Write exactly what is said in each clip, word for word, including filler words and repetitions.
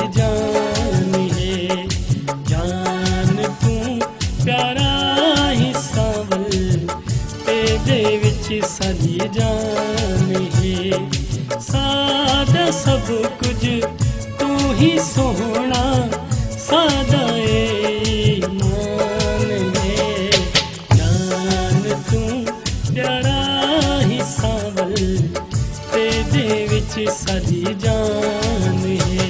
जान है, जान तू प्यारा ही सावल तेरे विच साडी जान है। सादा सब कुछ तू ही सोहना, सादा ईमान है, जान तू प्यारा ही सावल तेरे विच साडी जान है।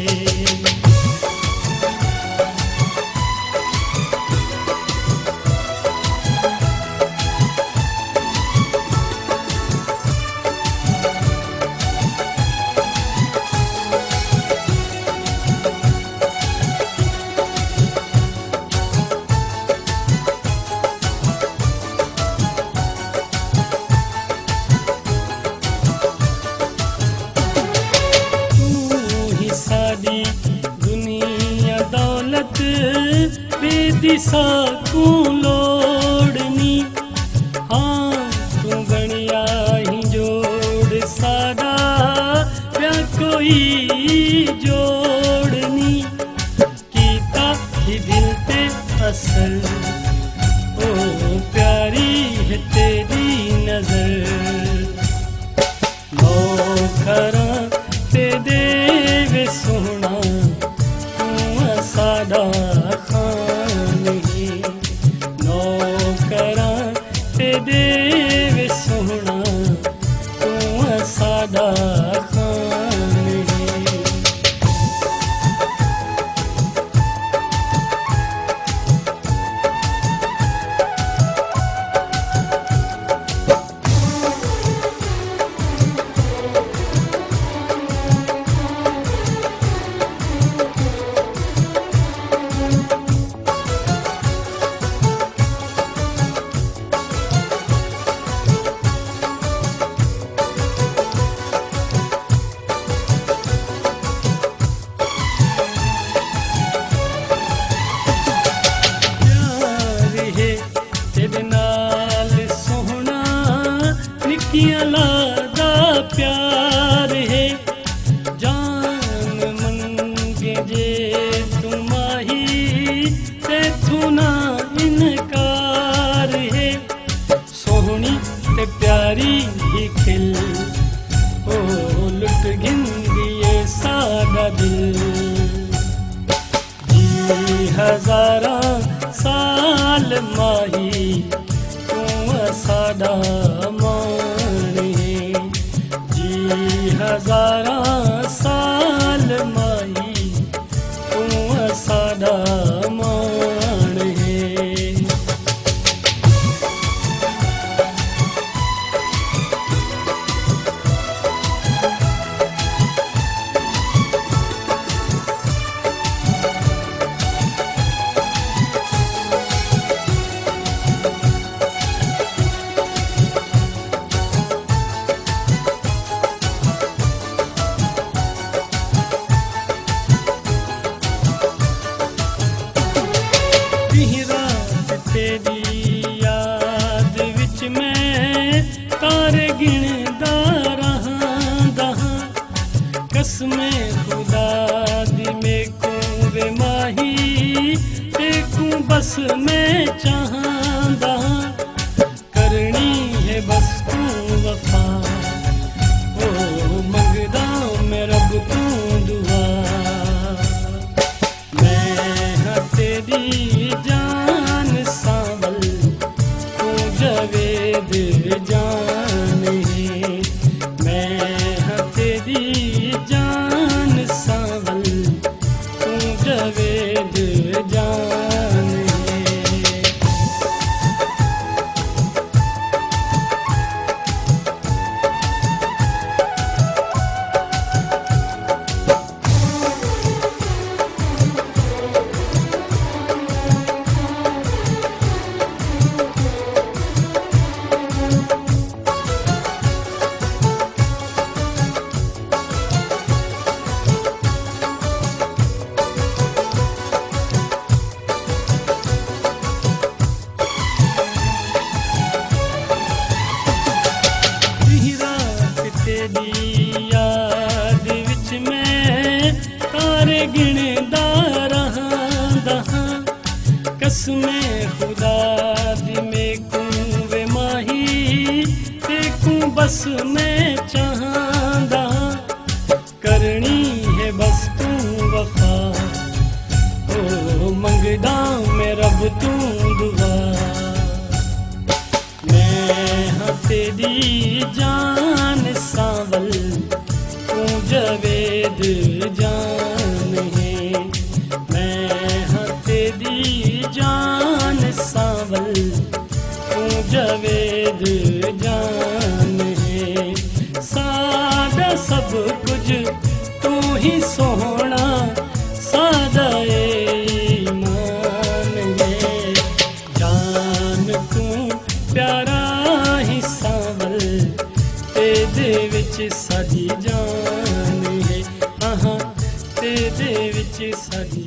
दुनिया दौलत बेदिसा तू लोड़नी, हाँ तू बनिया ही जोड़ सादा या कोई जोड़नी। कीता ही दिल ते असर ओ प्यारी है तेरी नजर, नौकरा ते देवे सोना सादा खान है, नौकरा ते देवे सोना तू सादा खान है। लादा प्यार है, जान मंगे जे तुम्हारी ते तू ना इनकार है। सोहनी ते प्यारी ही खिल ओ लुट गिंदिए सादा दिल, जी हजारा साल माही तू सादा मान है, जी हजारा साल माही तू सादा मान है। तेरी याद विच मैं तारे गिनदा रहांदा, कसमे खुदा दी मेकू वे माही तेकू बस मैं चाहंदा, करनी है बस तू वफा ओ मंगदा मैं रब तू दुआ। मैं हाँ तेरी जान सावल तू जावेद जान है, मैं हाँ तेरी जान सावल तू जावेद जान है। बस मैं चाहंदा करनी है बस तू वफा ओ मंगदा मैं रब तू दुआ मैं हाँ तेरी जान सावल तू जवेद जान है मैं हाँ तेरी जान सावल तू जवेद जान है सादा सब कुछ तू ही सोहना सादा ईमान है जान तू प्यारा ही सावल तेरे विच साडी जान है आहा तेरे विच साडी